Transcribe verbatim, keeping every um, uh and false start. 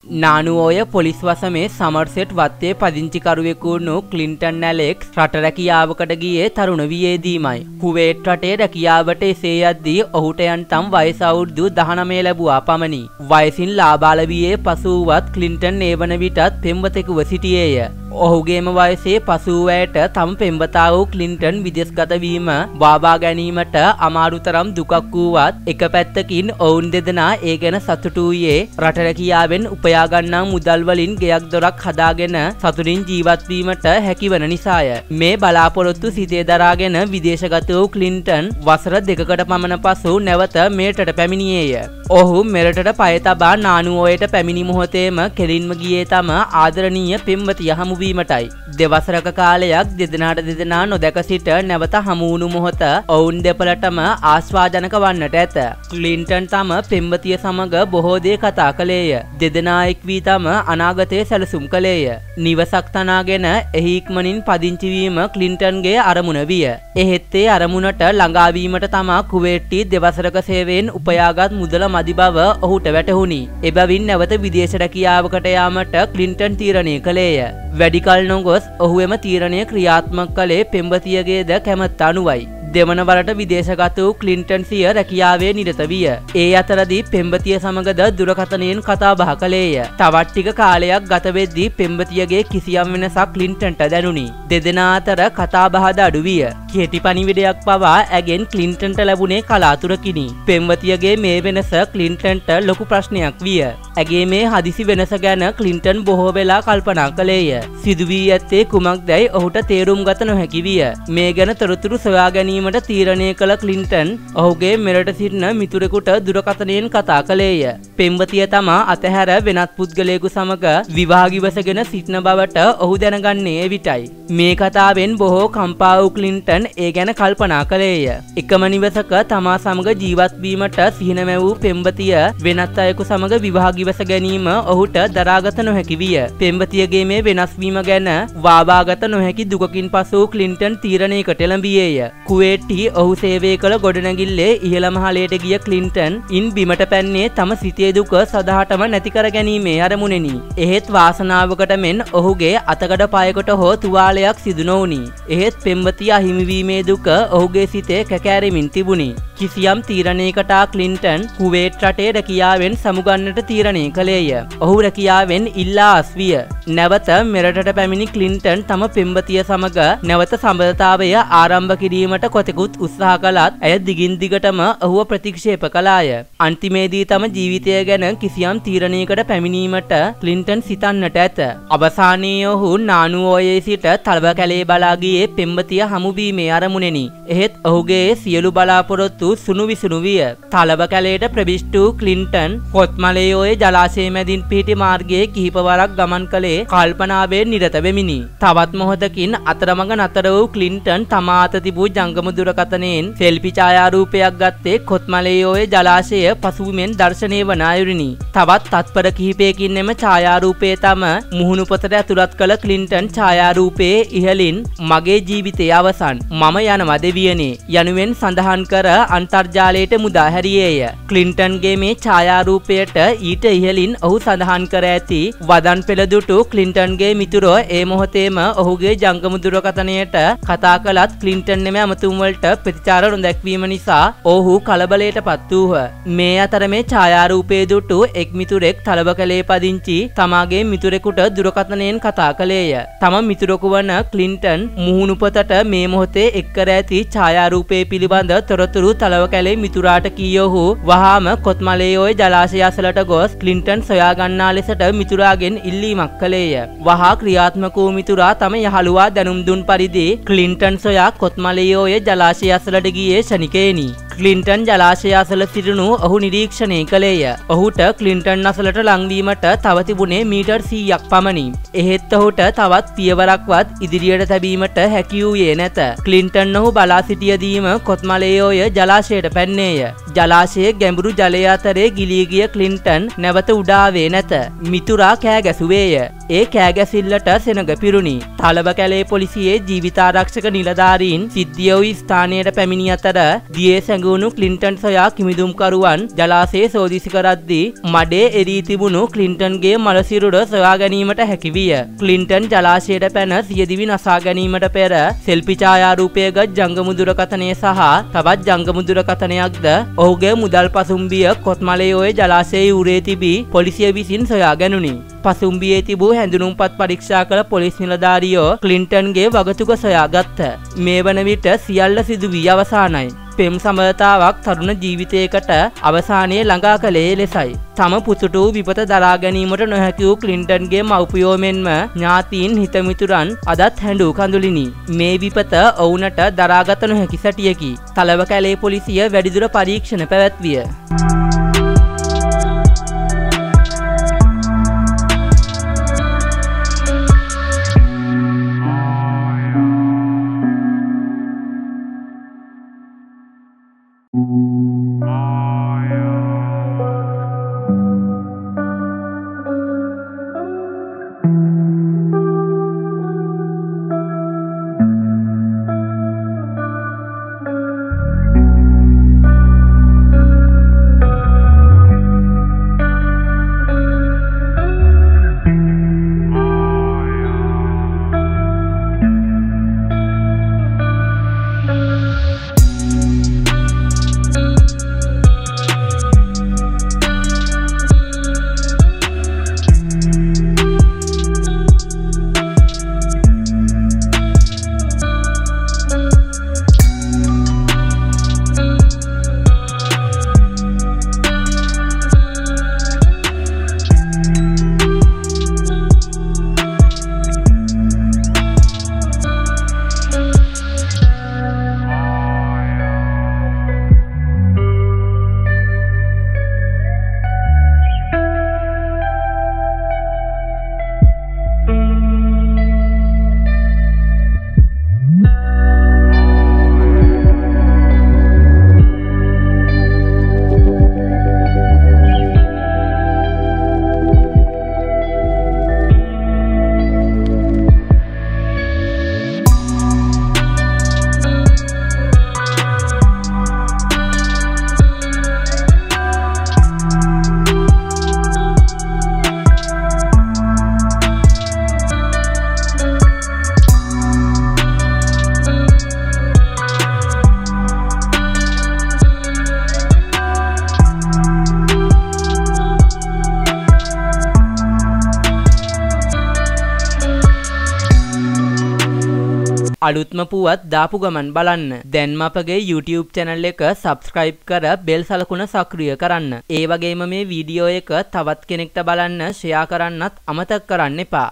Nanuoya police වසමේ සමර්සෙට් වත්තේ පදිංචිකරුවෙකු වුණු Clinton Alex රට රැකියාවකට ගියේ තරුණ වියේදීමයි. කුවේට් රටේ රැකියාවට එසේ යද්දී ඔහුට යන්තම් වයස අවුරුදු දහනවය ලැබුවා පමණි. වයසින් ලාබාල වියේ පසු වුවත් ක්ලින්ටන් ඒ වන විටත් පෙම්වතෙකුව සිටියේය. ඔහුගේම වයසේ පසු වූ ඇයට තම පෙම්වතා වූ ක්ලින්ටන් විදේශගත වීම බාබා ගැනීමට අමාරු තරම් දුකක් වූවත් එක පැත්තකින් ඔවුන් දෙදෙනා ඒ ගැන සතුටු වූයේ රට රැකියාවෙන් උපයා ගන්නා මුදල් වලින් ගෙයක් දොරක් හදාගෙන සතුටින් ජීවත් වීමට හැකිවන නිසාය. මේ බලාපොරොත්තු සිතේ දරාගෙන විදේශගත වූ ක්ලින්ටන් වසර දෙකකට පමණ පසු නැවත මෙරටට පැමිණියේය. ඔහු මෙරටට පය තබා නානුඔයට පැමිණි මොහොතේම කෙලින්ම ගියේ තම ආදරණීය පෙම්වතිය හමු වීමටයි. දෙවසරක කාලයක් දෙදෙනාට දෙදෙනා නොදැක සිට නැවත හමු වුණු මොහොත ඔවුන් දෙපළටම ආස්වාදනක වන්නට ඇත. ක්ලින්ටන් තම පෙම්වතිය සමග බොහෝ දේ කතා කළේය. දෙදෙනා එක් වී තම අනාගතය සැලසුම් කළේය. නිවසක් තනාගෙන එහි ඉක්මනින් පදිංචි වීම ක්ලින්ටන්ගේ අරමුණ විය. එහෙත් ඒ අරමුණට ළඟා වීමට තමා කුවේට්ටි දෙවසරක සේවයෙන් උපයාගත් මුදල මදි බව ඔහුට වැටහුණි. එබැවින් නැවත විදේශ රැකියාවකට යාමට ක්ලින්ටන් තීරණය කළේය. වැඩි කල නොගොස් ඔහු එම තීරණය ක්‍රියාත්මක කළේ පෙම්වතියගේද කැමැත්ත අනුවයි. දෙවන වරට විදේශගත වූ ක්ලින්ටන් සිය රැකියාවේ නිරත විය. ඒ අතරදී පෙම්වතිය සමගද දුරකථනයෙන් කතා බහ කළේය. තවත් ටික කාලයක් ගත වෙද්දී පෙම්වතියගේ කිසියම් වෙනසක් ක්ලින්ටන්ට දැනුනි. දෙදෙනා අතර කතා බහද අඩු විය. කෙටි පණිවිඩයක් පවා ඇගෙන් ක්ලින්ටන්ට ලැබුණේ කලාතුරකිනි. පෙම්වතියගේ මේ වෙනස ක්ලින්ටන්ට ලොකු ප්‍රශ්නයක් විය. ඇගේ මේ හදිසි වෙනස ගැන ක්ලින්ටන් බොහෝ වෙලා කල්පනා කළේය. සිදු වී ඇත්තේ කුමක්දැයි ඔහුට තේරුම් ගත නොහැකි විය. මේ ගැන තොරතුරු සොයා ගැනීම තීරණය කළ ක්ලින්ටන් ඔහුගේ මෙරට සිටින මිතුරෙකුට දුරකථනයෙන් කතා කළේය. පෙම්වතිය තමා අතහැර වෙනත් පුද්ගලයෙකු සමග විවාහගිවසගෙන සිටින බවට ඔහු දැනගන්නේ එවිටයි. මේ කතාවෙන් බොහෝ කම්පා වූ ක්ලින්ටන් ඒ ගැන කල්පනා කළේය. එකම නිවසක තමා සමග ජීවත් වීමට සිහින මැවූ පෙම්වතිය වෙනත් අයෙකු සමග විවාහගිවස ගැනීම ඔහුට දරාගත නොහැකි විය. පෙම්වතියගේ මේ වෙනස් වීම ගැන වාබාගත නොහැකි දුකකින් පසු ක්ලින්ටන් තීරණයකට එළඹියේය. කුවේට්ටි ඔහු සේවය කළ ගොඩනැගිල්ලේ ඉහළ මහලයට ගිය ක්ලින්ටන් ඉන් බිමට පැන්නේ තම සිතේ දුක සදාටම නැති කර ගැනීමේ අරමුණෙනි. එහෙත් වාසනාවකට මෙන් ඔහුගේ අතකඩ පයකට හෝ තුවාලයක් සිදු නොවුනි. එහෙත් පෙම්වතිය අහිමිවීමේ දුක ඔහුගේ සිතේ කැකෑරෙමින් තිබුණි. කිසියම් තීරණයකට ක්ලින්ටන් කුවේට් රටේ රැකියාවෙන් සමුගන්නට තීරණය කළේය. ඔහු රැකියාවෙන් ඉල්ලා අස්විය. නැවත මෙරටට පැමිණි ක්ලින්ටන් තම පෙම්වතිය සමග නැවත සම්බන්ධතාවය ආරම්භ කිරීමට කොතෙකුත් උත්සාහ කළත් ඇය දිගින් දිගටම ඔහුව ප්‍රතික්ෂේප කළාය. අන්තිමේදී තම ජීවිතය ගැන කිසියම් තීරණයකට පැමිණීමට ක්ලින්ටන් සිතන්නට ඇත. අවසානයේ ඔහු නානුඔයේ සිට තලව කැලේ බලා ගියේ පෙම්වතිය හමුවීමේ අරමුණෙනි. එහෙත් ඔහුගේ සියලු බලාපොරොත්තු සුණු විසුණු විය. තලව කැලේට ප්‍රවිෂ්ට වූ ක්ලින්ටන් කොත්මලේඔයේ ජලාශය මැදින් පිහිටි මාර්ගයේ කිහිප වරක් ගමන් කළේ කල්පනාවෙන් නිරත වෙමිනි. තවත් මොහොතකින් අතරමඟ නතර වූ ක්ලින්ටන් තමා අත තිබූ ජංගම දුරකථනයෙන් සෙල්ෆි ඡායාරූපයක් ගත්තේ කොත්මලේඔයේ ජලාශය පසුබිමෙන් දර්ශනය වන අයුරිනි. තවත් තත්පර කිහිපයකින් එම ඡායාරූපයේ තම මුහුණු පොතට ඇතුළත් කළ ක්ලින්ටන් ඡායාරූපයේ ඉහළින් මගේ ජීවිතයේ අවසන් මම යනවා දෙවියනේ යනුවෙන් සඳහන් කර අන්තර්ජාලයට මුදා හැරියේය. ක්ලින්ටන්ගේ මේ ඡායාරූපයට ඊට ඉහළින් ඔහු සඳහන් කර ඇති වදන් පෙළ දුටු ක්ලින්ටන්ගේ මිතුරෝ ඒ මොහොතේම ඔහුගේ ජංගම දුරකථනයට කතා කළත් ක්ලින්ටන් නෙම ඇමතුම් වලට ප්‍රතිචාර නොදැක්වීම නිසා ඔහු කලබලයට පත් වූහ. මේ අතර මේ ඡායාරූපයේ දුටු එක් මිතුරෙක් තලව කැලේ පදිංචි තමාගේ මිතුරෙකුට දුරකථනයෙන් කතා කළේය. තම මිතුරෙකු වන ක්ලින්ටන් මුහුණු පොතට මේ මොහොතේ එක් කර ඇති ඡායාරූපයේ පිළිබඳ තොරතුරු තලව කැලේ මිතුරාට කී ඔහු වහාම කොත්මලේඔයේ ජලාශය අසලට ගොස් ක්ලින්ටන් සොයා ගන්නා ලෙසට මිතුරාගෙන් ඉල්ලීමක් කළේය. වහා ක්‍රියාත්මක වූ මිතුරා තම යහළුවා දැනුම් දුන් පරිදි ක්ලින්ටන් සොයා කොත්මලේඔයේ ජලාශය අසලට ගියේ ශනිකයෙනි. ක්ලින්ටන් ජලාශය අසල සිටිනු ඔහු නිරීක්ෂණය කළේය. ඔහුට ක්ලින්ටන් අසලට ලංවීමට තව තිබුණේ මීටර් සීයක් පමණි. එහෙත් ඔහුට තවත් පියවරක්වත් ඉදිරියට තැබීමට හැකි වූයේ නැත. ක්ලින්ටන් ඔහු බලා සිටියදීම කොත්මලේඔය ජලාශයට පැන්නේය. ජලාශයේ ගැඹුරු ජලය අතරේ ගිලී ගිය ක්ලින්ටන් නැවත උඩාවේ නැත. මිතුරා කෑ ගැසුවේය. ඒ කෑ ගැසිල්ලට සෙනඟ පිරුණි. තලව කැලේ පොලිසියේ ජීවිතාරක්ෂක නිලධාරීන් සිද්ධිය වූ ස්ථානයට පැමිණි අතර දියේ සැඟ හැංගුණු ක්ලින්ටන් සොයා කිමිදුම්කරුවන් ජලාශයේ සෝදිසි කරද්දී මඩේ එරී තිබුණු ක්ලින්ටන්ගේ මලසිරුර සොයා ගැනීමට හැකි විය. ක්ලින්ටන් ජලාශයට පැන සියදිවි නසා ගැනීමට පෙර සෙල්ෆි ඡායාරූපයක ජංගම දුරකථනය සහ තවත් ජංගම දුරකථනයක්ද ඔහුගේ මුදල් පසුම්බිය කොත්මලයෝයේ ජලාශයේ උරේ තිබී පොලිසිය විසින් සොයා ගැනුණි. පසුම්බියේ තිබූ හැඳුනුම්පත් පරීක්ෂා කළ පොලිස් නිලධාරියෝ ක්ලින්ටන්ගේ වගතුග සොයාගත්ත. මේ වන විට සියල්ල සිදු වී අවසానයි. පෙම් සමතාවක් තරුණ ජීවිතයකට අවසානයේ ළඟා කළේ ලෙසයි. තම පුතුට වූ විපත දරා ගැනීමට නොහැකි වූ ක්ලින්ටන්ගේ මව්පියෝ මෙන්ම ඥාතීන් හිතමිතුරන් අදත් හැඬු කඳුලිනි. මේ විපත ඔවුනට දරාගත නොහැකි සැටියකි. තලව කැලේ පොලිසිය වැඩිදුර පරීක්ෂණ පැවැත්විය. අලුත්ම පුවත් දාපු ගමන් බලන්න. දැන්ම අපගේ YouTube channel එක subscribe කර bell සලකුණ සක්‍රිය කරන්න. ඒ වගේම මේ වීඩියෝ එක තවත් කෙනෙක්ට බලන්න share කරන්නත් අමතක කරන්න එපා.